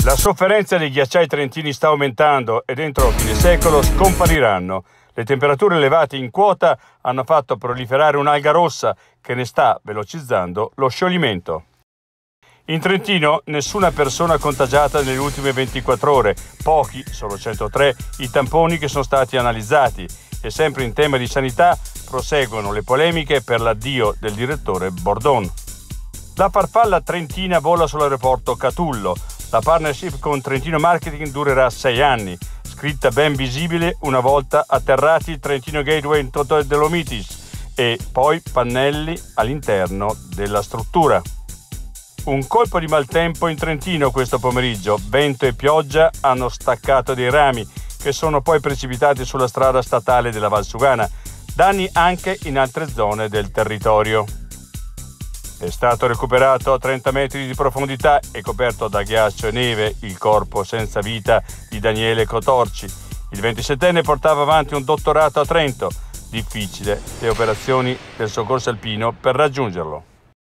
La sofferenza dei ghiacciai trentini sta aumentando e dentro fine secolo scompariranno. Le temperature elevate in quota hanno fatto proliferare un'alga rossa che ne sta velocizzando lo scioglimento. In Trentino nessuna persona contagiata nelle ultime 24 ore, pochi, solo 103, i tamponi che sono stati analizzati e sempre in tema di sanità proseguono le polemiche per l'addio del direttore Bordon. La farfalla trentina vola sull'aeroporto Catullo. La partnership con Trentino Marketing durerà 6 anni, scritta ben visibile una volta atterrati il Trentino Gateway in Totò Dolomitis e poi pannelli all'interno della struttura. Un colpo di maltempo in Trentino questo pomeriggio, vento e pioggia hanno staccato dei rami che sono poi precipitati sulla strada statale della Valsugana, danni anche in altre zone del territorio. È stato recuperato a 30 metri di profondità e coperto da ghiaccio e neve il corpo senza vita di Daniele Cotorci. Il 27enne portava avanti un dottorato a Trento. Difficile le operazioni del soccorso alpino per raggiungerlo.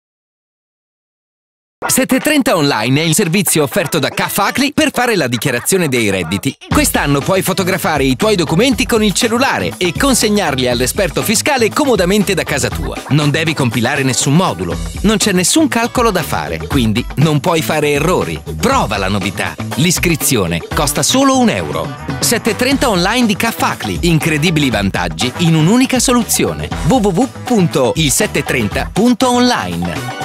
730 Online è il servizio offerto da Cafacli per fare la dichiarazione dei redditi. Quest'anno puoi fotografare i tuoi documenti con il cellulare e consegnarli all'esperto fiscale comodamente da casa tua. Non devi compilare nessun modulo, non c'è nessun calcolo da fare, quindi non puoi fare errori. Prova la novità. L'iscrizione costa solo €1. 730 Online di Cafacli. Incredibili vantaggi in un'unica soluzione. www.il730.online